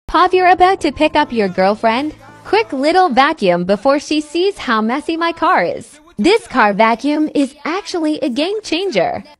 Pop, you're about to pick up your girlfriend? Quick little vacuum before she sees how messy my car is. This car vacuum is actually a game changer.